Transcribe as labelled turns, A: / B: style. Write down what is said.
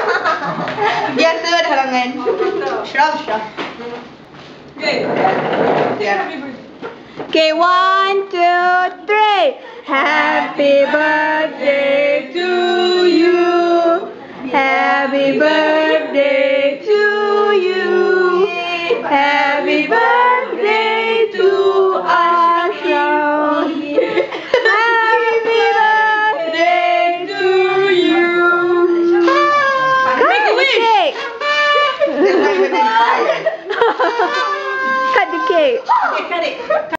A: Biasa ada halangan. Asyraf.
B: Okay.
A: Okay, 1, 2, 3. Happy birthday.